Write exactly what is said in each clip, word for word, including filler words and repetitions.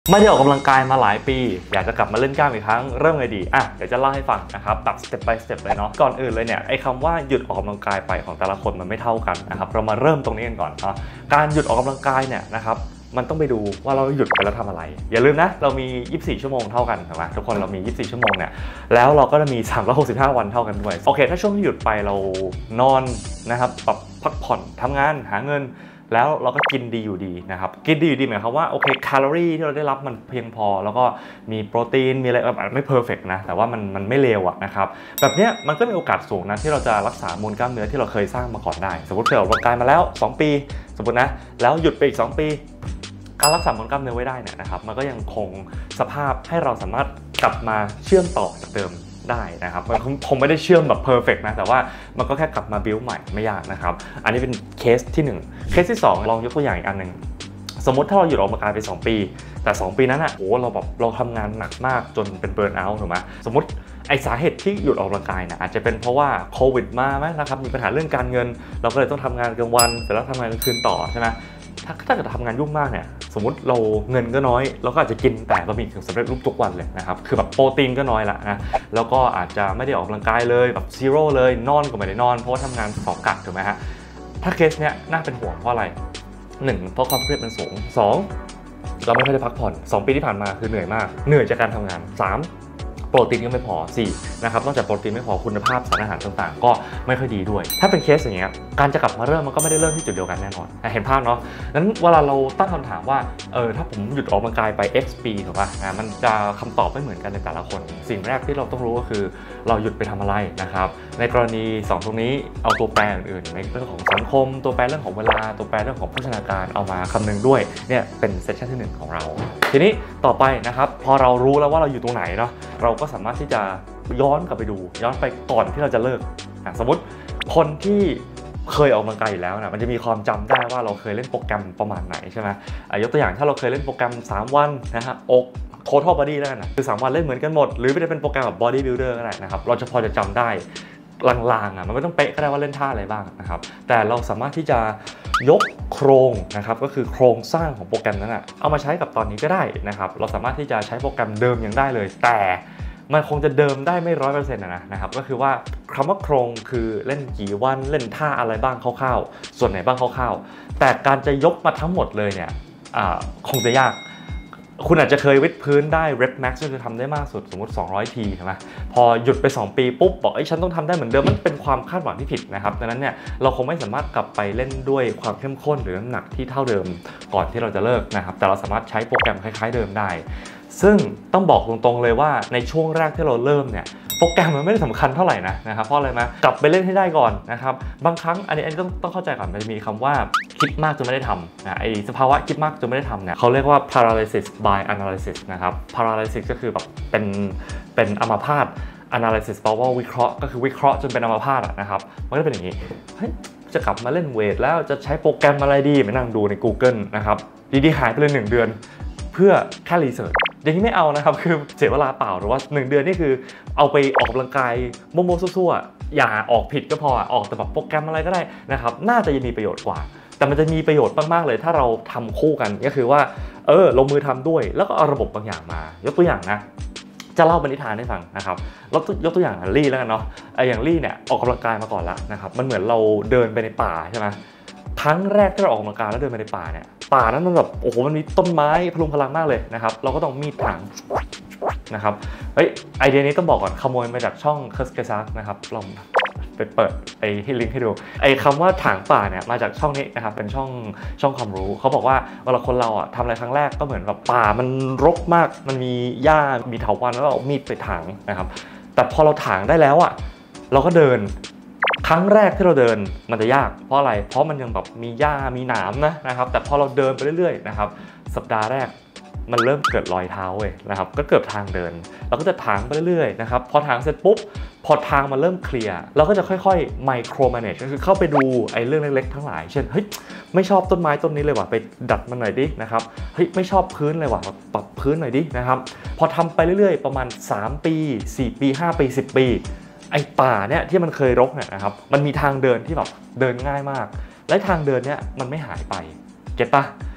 ไม่ได้ออกกำลังกายมาหลายปีอยากจะกลับมาเล่นกล้ามอีกครั้งเริ่มไงดีอ่ะเดี๋ยวจะเล่าให้ฟังนะครับแบบสเต็ป by สเต็ปเลยเนาะก่อนอื่นเลยเนี่ยไอ้คำว่าหยุดออกกำลังกายไปของแต่ละคนมันไม่เท่ากันนะครับเรามาเริ่มตรงนี้กันก่อนเนาะการหยุดออกกำลังกายเนี่ยนะครับมันต้องไปดูว่าเราหยุดไปแล้วทำอะไรอย่าลืมนะเรามียี่สิบสี่ชั่วโมงเท่ากันถูกไหมทุกคนเรามียี่สิบสี่ชั่วโมงเนี่ยแล้วเราก็จะมีสามร้อยหกสิบห้าวันเท่ากันด้วยโอเคถ้าช่วงที่หยุดไปเรานอนนะครับแบบพักผ่อนทำงานหาเงินแล้วเราก็กินดีอยู่ดีนะครับกินดีอยู่ดีหมายความว่าโอเคแคลอรี่ที่เราได้รับมันเพียงพอแล้วก็มีโปรตีนมีอะไรแบบไม่เพอร์เฟกต์นะแต่ว่ามันมันไม่เลวอะนะครับแบบเนี้ยมันก็มีโอกาสสูงนะที่เราจะรักษามวลกล้ามเนื้อที่เราเคยสร้างมาก่อนได้สมมติเคยออกกำลังกายมาแล้วสองปีสมมตินะแล้วหยุดไปอีกสองปีการรักษามวลกล้ามเนื้อไว้ได้เนี่ยนะครับมันก็ยังคงสภาพให้เราสามารถกลับมาเชื่อมต่อจากเดิมได้นะครับมันคงไม่ได้เชื่อมแบบเพอร์เฟกต์นะแต่ว่ามันก็แค่กลับมาบิวใหม่ไม่ยากนะครับอันนี้เป็นเคสที่หนึ่งเคสที่สองลองยกตัวอย่างอีกอันหนึ่งสมมติถ้าเราหยุดออกกำลังกายไปสองปีแต่สองปีนั้นอ่ะโอ้เราแบบเราทำงานหนักมากจนเป็นเบิร์นเอาท์ถูกไหมสมมติไอสาเหตุที่หยุดออกกำลังกายเนี่ยอาจจะเป็นเพราะว่าโควิดมาไหมนะครับมีปัญหาเรื่องการเงินเราก็เลยต้องทำงานกลางวันเสร็จแล้วทำงานกลางคืนต่อใช่ไหมถ้าถ้าเกิดทำงานยุ่งมากเนี่ยสมมติเราเงินก็น้อยเราก็อาจจะกินแต่บะหมี่กึ่งสำเร็จรูปทุกวันเลยนะครับคือแบบโปรตีนก็น้อยละนะแล้วก็อาจจะไม่ได้ออกกำลังกายเลยแบบซีโร่เลยนอนก็ไม่ได้นอนเพราะว่าทำงานสองกะถูกไหมฮะถ้าเคสเนี้ยน่าเป็นห่วงเพราะอะไรหนึ่งเพราะความเครียดมันสูงสองเราไม่ค่อยได้พักผ่อนสองปีที่ผ่านมาคือเหนื่อยมากเหนื่อยจากการทำงานสามโปรตีนก็ไม่พอสี่นะครับนอกจากโปรตีนไม่พอคุณภาพสารอาหารต่างๆก็ไม่ค่อยดีด้วยถ้าเป็นเคสอย่างเงี้ยการจะกลับมาเริ่มมันก็ไม่ได้เริ่มที่จุดเดียวกันแน่นอนเห็นภาพเนาะนั้นเวลาเราตั้งคำถามว่าเออถ้าผมหยุดออกกำลังกายไป X ปีถูกป่ะนะมันจะคำตอบไม่เหมือนกันในแต่ละคนสิ่งแรกที่เราต้องรู้ก็คือเราหยุดไปทำอะไรนะครับในกรณีสองตรงนี้เอาตัวแปรอื่นๆในเรื่องของสังคมตัวแปรเรื่องของเวลาตัวแปรเรื่องของโภชนาการเอามาคำนึงด้วยเนี่ยเป็นเซสชั่นที่หนึ่งของเราทีนี้ต่อไปนะครับพอเรารู้แล้วว่าเราอยู่ตรงไหนเนาะเราก็สามารถที่จะย้อนกลับไปดูย้อนไปก่อนที่เราจะเลิกสมมติคนที่เคยออกกำลังกายอยู่แล้วนะมันจะมีความจำได้ว่าเราเคยเล่นโปรแกรมประมาณไหนใช่ไหมยกตัวอย่างถ้าเราเคยเล่นโปรแกรมสามวันนะฮะอก total body แล้วนะคือสามวันเล่นเหมือนกันหมดหรือไม่ได้เป็นโปรแกรมแบบ body builder ก็ได้นะครับเราจะพอจะจำได้ลางๆอ่ะมันไม่ต้องเป๊ะก็ได้ว่าเล่นท่าอะไรบ้างนะครับแต่เราสามารถที่จะยกโครงนะครับก็คือโครงสร้างของโปรแกรมนั้นอ่ะเอามาใช้กับตอนนี้ก็ได้นะครับเราสามารถที่จะใช้โปรแกรมเดิมยังได้เลยแต่มันคงจะเดิมได้ไม่ร้อยเปอร์เซ็นต์นะนะครับก็คือว่าคำว่าโครงคือเล่นกี่วันเล่นท่าอะไรบ้างคร่าวๆส่วนไหนบ้างคร่าวๆแต่การจะยกมาทั้งหมดเลยเนี่ยคงจะยากคุณอาจจะเคยวิดพื้นได้ rep max ก็คือทำได้มากสุดสมมติสองร้อยทีใช่ไหมพอหยุดไปสองปีปุ๊บบอกไอ้ฉันต้องทำได้เหมือนเดิมมันเป็นความคาดหวังที่ผิดนะครับดังนั้นเนี่ยเราคงไม่สามารถกลับไปเล่นด้วยความเข้มข้นหรือน้ำหนักที่เท่าเดิมก่อนที่เราจะเลิกนะครับแต่เราสามารถใช้โปรแกรมคล้ายๆเดิมได้ซึ่งต้องบอกตรงๆเลยว่าในช่วงแรกที่เราเริ่มเนี่ยโปรแกรมมันไม่ได้สำคัญเท่าไหร่นะนะครับเพราะอะไรมากลับไปเล่นให้ได้ก่อนนะครับบางครั้งอันนี้อันนี้ต้องต้องเข้าใจก่อนมันจะมีคำว่าคิดมากจนไม่ได้ทำนะไอสภาวะคิดมากจนไม่ได้ทำเนี่ยเขาเรียกว่า paralysis by analysis นะครับ paralysis ก็คือแบบเป็นเป็นอัมพาต analysis แปลว่าวิเคราะห์ก็คือวิเคราะห์จนเป็นอัมพาตนะครับมันก็เป็นอย่างนี้เฮ้ยจะกลับมาเล่นเวทแล้วจะใช้โปรแกรมอะไรดีไปนั่งดูใน Google นะครับดีๆหายไปเลยหนึ่งเดือนเพื่อแค่รีเสิร์ชอย่างนี้ไม่เอานะครับคือเสียเวลาเปล่าหรือว่าหนึ่งเดือนนี่คือเอาไปออกกำลังกายโมโมซั่วๆอย่าออกผิดก็พอออกแต่แบบโปรแกรมอะไรก็ได้นะครับน่าจะยังมีประโยชน์กว่าแต่มันจะมีประโยชน์มากๆเลยถ้าเราทำคู่กันก็คือว่าเออลงมือทำด้วยแล้วก็เอาระบบบางอย่างมายกตัวอย่างนะจะเล่าบรรณิธานให้ฟังนะครับยกตัวอย่างลี่แล้วกันเนาะไออย่างลี่เนี่ยออกกำลังกายมาก่อนแล้วนะครับมันเหมือนเราเดินไปในป่าใช่ไหมครั้งแรกที่เราออกกำลังกายแล้วเดินไปในป่าเนี่ยป่านั้นมันแบบโอ้โหมันมีต้นไม้พลุงพลังมากเลยนะครับเราก็ต้องมีดถางนะครับเฮ้ยไอเดียนี้ต้องบอกก่อนขโมยมาจากช่องเคิร์สเกซักนะครับลองไปเปิดไอให้ลิงก์ให้ดูไอคำว่าถางป่าเนี่ยมาจากช่องนี้นะครับเป็นช่องช่องความรู้เขาบอกว่าเวลาคนเราอ่ะทำอะไรครั้งแรกก็เหมือนแบบป่ามันรกมากมันมีหญ้ามีเถาวัลย์แล้วเราเอามีดไปถางนะครับแต่พอเราถางได้แล้วอ่ะเราก็เดินครั้งแรกที่เราเดินมันจะยากเพราะอะไรเพราะมันยังแบบมีหญ้ามีหนามนะนะครับแต่พอเราเดินไปเรื่อยๆนะครับสัปดาห์แรกมันเริ่มเกิดรอยเท้าเว้ยนะครับก็เกิดทางเดินเราก็จะถางไปเรื่อยๆนะครับพอถางเสร็จปุ๊บพอทางมันเริ่มเคลียร์เราก็จะค่อยๆไมโครแมเนจก็คือเข้าไปดูไอ้เรื่องเล็กๆทั้งหลายเช่นเฮ้ยไม่ชอบต้นไม้ต้นนี้เลยว่ะไปดัดมันหน่อยดินะครับเฮ้ยไม่ชอบพื้นเลยว่ะปรับพื้นหน่อยดินะครับพอทำไปเรื่อยๆประมาณสามปีสี่ปีห้าปีสิบปีไอ้ป่าเนี่ยที่มันเคยรกเนี่ยนะครับมันมีทางเดินที่แบบเดินง่ายมากและทางเดินเนี่ยมันไม่หายไปเก็ตปะ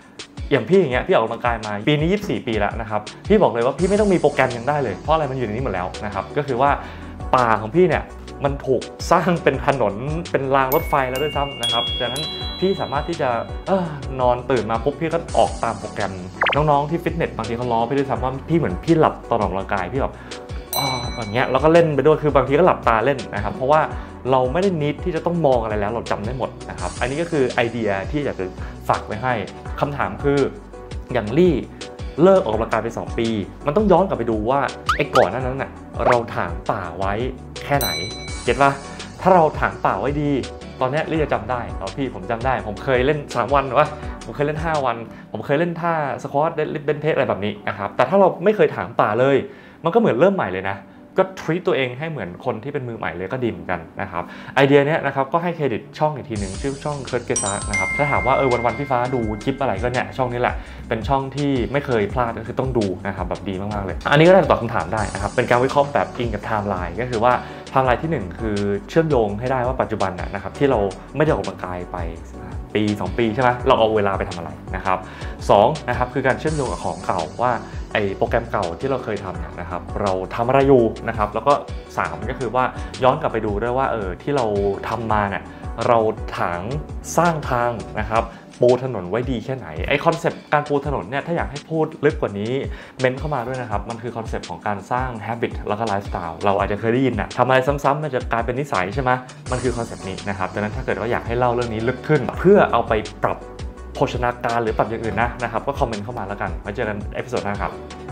อย่างพี่อย่างเงี้ยพี่ออกกำลังกายมาปีนี้ยี่สิบสี่ปีแล้วนะครับพี่บอกเลยว่าพี่ไม่ต้องมีโปรแกรมยังได้เลยเพราะอะไรมันอยู่ในนี้หมดแล้วนะครับก็คือว่าป่าของพี่เนี่ยมันถูกสร้างเป็นถนนเป็นรางรถไฟแล้วด้วยซ้ำนะครับดังนั้นพี่สามารถที่จะเออนอนตื่นมาปุ๊บพี่ก็ออกตามโปรแกรมน้องๆที่ฟิตเนสบางทีเขาล้อพี่ด้วยซ้ำว่าพี่เหมือนพี่หลับตอนออกกำลังกายพี่แบบอ๋อแบบเงี้ยแล้วก็เล่นไปด้วยคือบางทีก็หลับตาเล่นนะครับเพราะว่าเราไม่ได้นิดที่จะต้องมองอะไรแล้วเราจำได้หมดนะครับอันนี้ก็คือไอเดียที่อยากจะฝากไว้ให้คำถามคืออย่างลี่เลิกออกกำลังกายไปสองปีมันต้องย้อนกลับไปดูว่าไอ้ก่อนหน้านั้นน่ะเราถางป่าไว้แค่ไหนเก็ตป่ะถ้าเราถางป่าไว้ดีตอนนี้ลี่จะจำได้เอาพี่ผมจำได้ผมเคยเล่นสามวันวะผมเคยเล่นห้าวันผมเคยเล่นท่าสควอตเดดลิฟต์เบนช์เพสอะไรแบบนี้นะครับแต่ถ้าเราไม่เคยถางป่าเลยมันก็เหมือนเริ่มใหม่เลยนะก็ทรีตตัวเองให้เหมือนคนที่เป็นมือใหม่เลยก็ดีเหมือนกันนะครับไอเดียนี้นะครับก็ให้เครดิตช่องอีกทีหนึ่งชื่อช่องเคิร์ตเกซาร์นะครับถ้าถามว่าเออวันวันพี่ฟ้าดูคลิปอะไรก็เนี่ยช่องนี้แหละเป็นช่องที่ไม่เคยพลาดก็คือต้องดูนะครับแบบดีมากๆเลยอันนี้ก็ได้ตอบคำถามได้นะครับเป็นการวิเคราะห์แบบอิงกับไทม์ไลน์ก็คือว่าไทม์ไลน์ที่หนึ่งคือเชื่อมโยงให้ได้ว่าปัจจุบันนะครับที่เราไม่ได้ออกกำลังกายไปปีสองปีใช่ไหมเราเอาเวลาไปทำอะไรนะครับสองนะครับคือการเชื่อมโยงกับของเก่าว่าไอโปรแกรมเก่าที่เราเคยทำเนี่ยนะครับเราทำอะไรอยู่นะครับแล้วก็สามก็คือว่าย้อนกลับไปดูด้วยว่าเออที่เราทำมาเนี่ยเราถางสร้างทางนะครับปูถนนไว้ดีแค่ไหนไอคอนเซปต์การปูถนนเนี่ยถ้าอยากให้พูดลึกกว่านี้เม้นเข้ามาด้วยนะครับมันคือคอนเซปต์ของการสร้าง habit แล้วก็ไลฟ์สไตล์เราอาจจะเคยได้ยินนะทำอะไรซ้ำๆมันจะกลายเป็นนิสัยใช่ไหมมันคือคอนเซปต์นี้นะครับดังนั้นถ้าเกิดว่าอยากให้เล่าเรื่องนี้ลึกขึ้นเพื่อเอาไปปรับโภชนาการหรือปรับอย่างอื่นนะนะครับก็คอมเมนต์เข้ามาแล้วกันไว้เจอกันเอพิโซดหน้าครับ